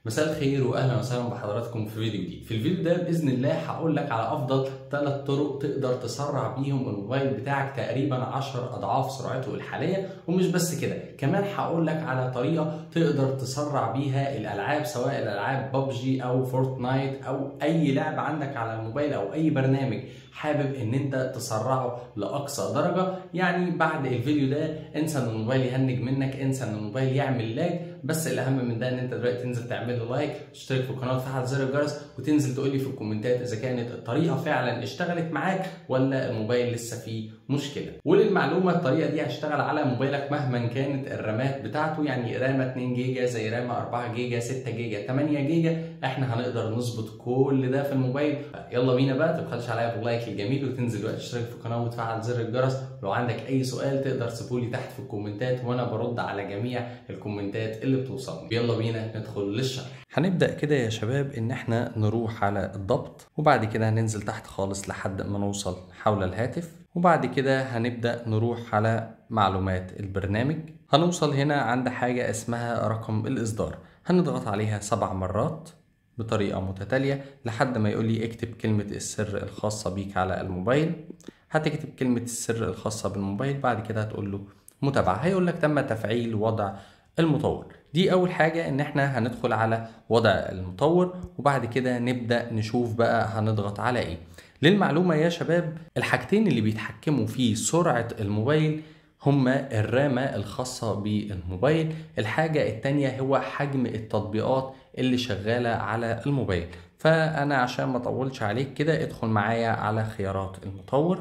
مساء الخير واهلا وسهلا بحضراتكم في فيديو جديد. في الفيديو ده باذن الله هقول لك على افضل 3 طرق تقدر تسرع بيهم الموبايل بتاعك تقريبا 10 اضعاف سرعته الحاليه، ومش بس كده، كمان هقول لك على طريقه تقدر تسرع بيها الالعاب، سواء الالعاب ببجي او فورتنايت او اي لعب عندك على الموبايل او اي برنامج حابب ان انت تسرعه لاقصى درجه. يعني بعد الفيديو ده انسى ان الموبايل يهنج منك، انسى ان الموبايل يعمل لاج، بس الاهم من ده ان انت دلوقتي تنزل تعمل له لايك، تشترك في القناه وتفعل زر الجرس، وتنزل تقول لي في الكومنتات اذا كانت الطريقه فعلا اشتغلت معاك ولا الموبايل لسه فيه مشكله. وللمعلومه الطريقه دي هتشتغل على موبايلك مهما كانت الرامات بتاعته، يعني رامه 2 جيجا زي رامه 4 جيجا 6 جيجا 8 جيجا، احنا هنقدر نظبط كل ده في الموبايل. يلا بينا بقى، تبخلش عليا باللايك الجميل وتنزل دلوقتي تشترك في القناه وتفعل زر الجرس. لو عندك اي سؤال تقدر تسيبهولي تحت في الكومنتات وانا برد على جميع الكومنتات اللي بتوصلني. يلا بينا ندخل للشرح. هنبدأ كده يا شباب ان احنا نروح على الضبط، وبعد كده هننزل تحت خالص لحد ما نوصل حول الهاتف، وبعد كده هنبدأ نروح على معلومات البرنامج. هنوصل هنا عند حاجة اسمها رقم الإصدار، هنضغط عليها 7 مرات بطريقة متتالية لحد ما يقول لي اكتب كلمة السر الخاصة بيك على الموبايل. هتكتب كلمة السر الخاصة بالموبايل، بعد كده هتقول له متابعة، هيقول لك تم تفعيل وضع المطور. دي أول حاجة، إن إحنا هندخل على وضع المطور، وبعد كده نبدأ نشوف بقى هنضغط على إيه. للمعلومة يا شباب، الحاجتين اللي بيتحكموا في سرعة الموبايل هما الرامة الخاصة بالموبايل، الحاجة التانية هو حجم التطبيقات اللي شغالة على الموبايل. فأنا عشان ما أطولش عليك كده، ادخل معايا على خيارات المطور.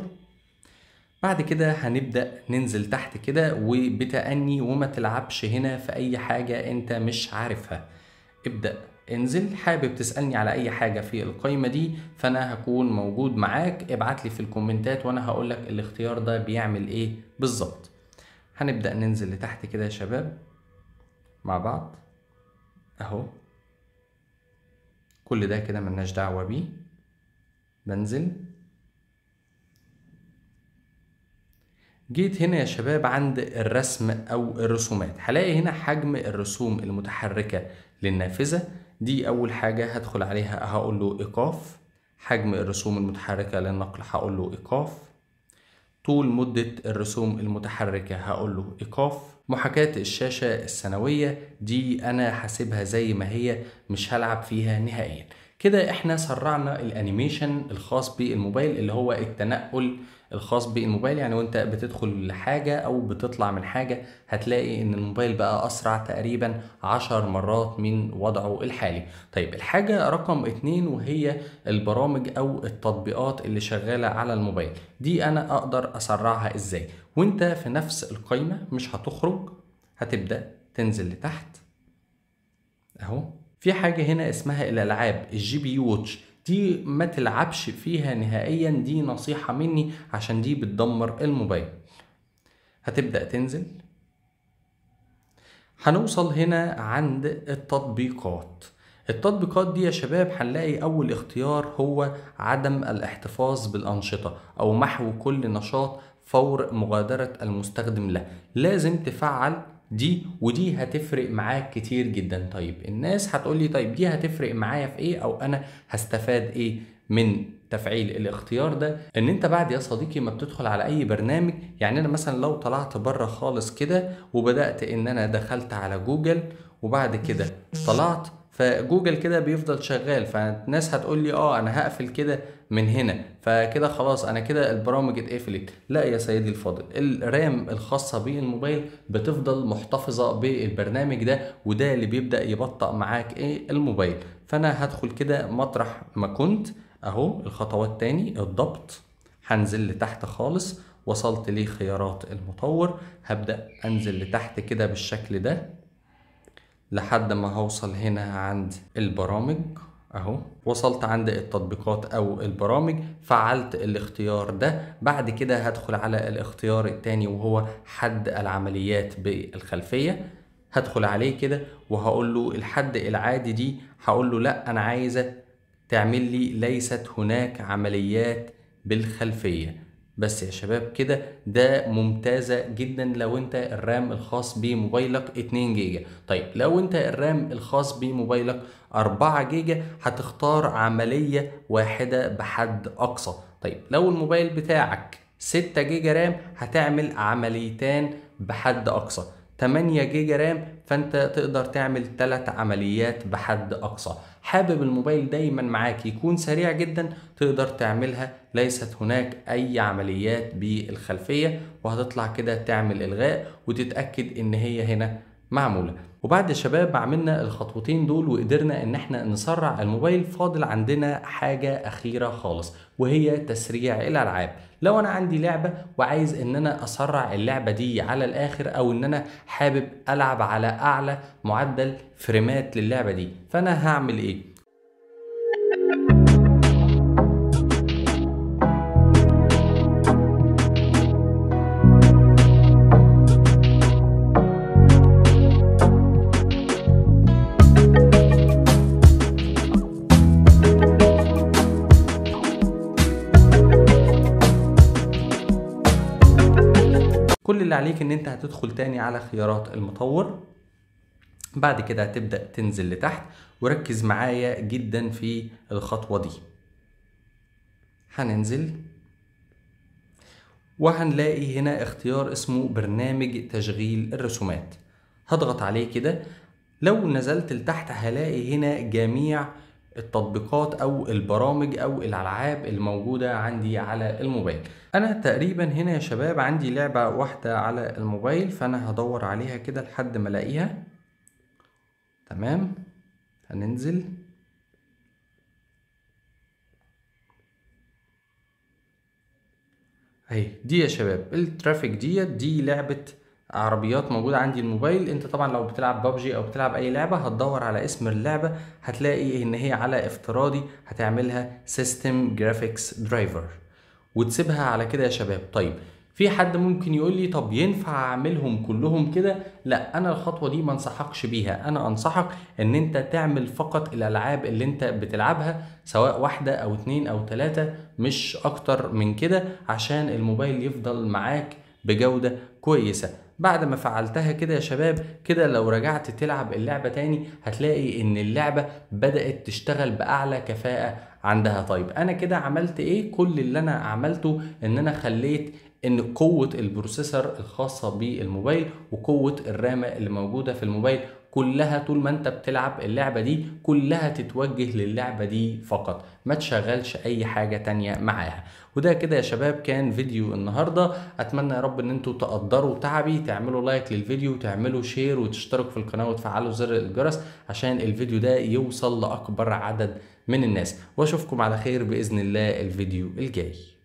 بعد كده هنبدأ ننزل تحت كده وبتأني، وما تلعبش هنا في أي حاجة أنت مش عارفها. ابدأ انزل، حابب تسألني على أي حاجة في القائمة دي فأنا هكون موجود معاك، ابعت لي في الكومنتات وأنا هقولك الاختيار ده بيعمل إيه بالظبط. هنبدأ ننزل لتحت كده يا شباب مع بعض أهو، كل ده كده ملناش دعوة بيه. بنزل، جيت هنا يا شباب عند الرسم أو الرسومات، هلاقي هنا حجم الرسوم المتحركة للنافذة. دي أول حاجة هدخل عليها، هقول له إيقاف. حجم الرسوم المتحركة للنقل هقول له إيقاف. طول مدة الرسوم المتحركة هقول له إيقاف. محاكاة الشاشة السنوية دي أنا حاسبها زي ما هي، مش هلعب فيها نهائيا. كده احنا سرعنا الانيميشن الخاص بالموبايل، اللي هو التنقل الخاص بالموبايل. يعني وانت بتدخل لحاجة او بتطلع من حاجة هتلاقي ان الموبايل بقى اسرع تقريبا 10 مرات من وضعه الحالي. طيب الحاجة رقم 2 وهي البرامج او التطبيقات اللي شغالة على الموبايل، دي انا اقدر اسرعها ازاي؟ وانت في نفس القائمة مش هتخرج، هتبدأ تنزل لتحت اهو. في حاجة هنا اسمها الالعاب الجي بي يو واتش، دي ما تلعبش فيها نهائيا، دي نصيحة مني عشان دي بتدمر الموبايل. هتبدأ تنزل، هنوصل هنا عند التطبيقات. التطبيقات دي يا شباب هنلاقي اول اختيار هو عدم الاحتفاظ بالانشطة او محو كل نشاط فور مغادرة المستخدم له. لازم تفعل دي، ودي هتفرق معاك كتير جدا. طيب الناس هتقولي طيب دي هتفرق معايا في ايه، او انا هستفاد ايه من تفعيل الاختيار ده؟ ان انت بعد يا صديقي ما بتدخل على اي برنامج، يعني انا مثلا لو طلعت بره خالص كده وبدأت ان انا دخلت على جوجل وبعد كده طلعت، فجوجل كده بيفضل شغال، فالناس هتقول لي انا هقفل كده من هنا، فكده خلاص انا كده البرامج اتقفلت. لا يا سيدي الفاضل، الرام الخاصة بالموبايل بتفضل محتفظة بالبرنامج ده، وده اللي بيبدأ يبطأ معاك الموبايل. فانا هدخل كده مطرح ما كنت اهو، الخطوات تاني الضبط، هنزل لتحت خالص، وصلت لخيارات المطور، هبدأ انزل لتحت كده بالشكل ده لحد ما هوصل هنا عند البرامج اهو. وصلت عند التطبيقات او البرامج، فعلت الاختيار ده. بعد كده هدخل على الاختيار التاني وهو حد العمليات بالخلفية، هدخل عليه كده وهقول له الحد العادي دي، هقول له لا انا عايزة تعمل لي ليست هناك عمليات بالخلفية. بس يا شباب كده ده ممتازة جدا لو انت الرام الخاص بموبايلك 2 جيجا. طيب لو انت الرام الخاص بموبايلك 4 جيجا هتختار عملية واحدة بحد اقصى. طيب لو الموبايل بتاعك 6 جيجا رام هتعمل عمليتين بحد اقصى. 8 جيجا رام فانت تقدر تعمل 3 عمليات بحد اقصى. حابب الموبايل دايما معاك يكون سريع جدا، تقدر تعملها ليست هناك اي عمليات بالخلفية، وهتطلع كده تعمل الغاء وتتأكد ان هي هنا معمولة. وبعد يا شباب ما عملنا الخطوتين دول وقدرنا ان احنا نسرع الموبايل، فاضل عندنا حاجة اخيرة خالص وهي تسريع الالعاب. لو انا عندي لعبة وعايز ان انا اسرع اللعبة دي على الاخر، او ان انا حابب العب على اعلى معدل فريمات للعبة دي، فانا هعمل ايه؟ كل اللي عليك ان انت هتدخل تاني على خيارات المطور، بعد كده هتبدأ تنزل لتحت، وركز معايا جدا في الخطوة دي. هننزل وهنلاقي هنا اختيار اسمه برنامج تشغيل الرسومات، هضغط عليه كده. لو نزلت لتحت هلاقي هنا جميع التطبيقات او البرامج او الالعاب الموجودة عندي على الموبايل. انا تقريبا هنا يا شباب عندي لعبة واحدة على الموبايل، فانا هدور عليها كده لحد ما الاقيها. تمام، هننزل اهي دي يا شباب الترافيك دي لعبة عربيات موجودة عندي الموبايل. انت طبعا لو بتلعب بابجي او بتلعب اي لعبة هتدور على اسم اللعبة، هتلاقي ان هي على افتراضي هتعملها سيستم جرافيكس درايفر وتسيبها على كده يا شباب. طيب في حد ممكن يقول لي طب ينفع اعملهم كلهم كده؟ لا، انا الخطوة دي ما انصحكش بيها. انا انصحك ان انت تعمل فقط الالعاب اللي انت بتلعبها، سواء واحدة او 2 او 3، مش اكتر من كده، عشان الموبايل يفضل معاك بجودة كويسة. بعد ما فعلتها كده يا شباب، كده لو رجعت تلعب اللعبة تاني هتلاقي ان اللعبة بدأت تشتغل بأعلى كفاءة عندها. طيب انا كده عملت ايه؟ كل اللي انا عملته ان انا خليت ان قوة البروسيسور الخاصة بالموبايل وقوة الرامة اللي موجودة في الموبايل كلها طول ما انت بتلعب اللعبة دي كلها تتوجه للعبة دي فقط، ما تشغلش اي حاجة تانية معاها. وده كده يا شباب كان فيديو النهاردة. اتمنى يا رب ان انتوا تقدروا تعبي، تعملوا لايك للفيديو وتعملوا شير وتشتركوا في القناة وتفعلوا زر الجرس عشان الفيديو ده يوصل لأكبر عدد من الناس، واشوفكم على خير بإذن الله الفيديو الجاي.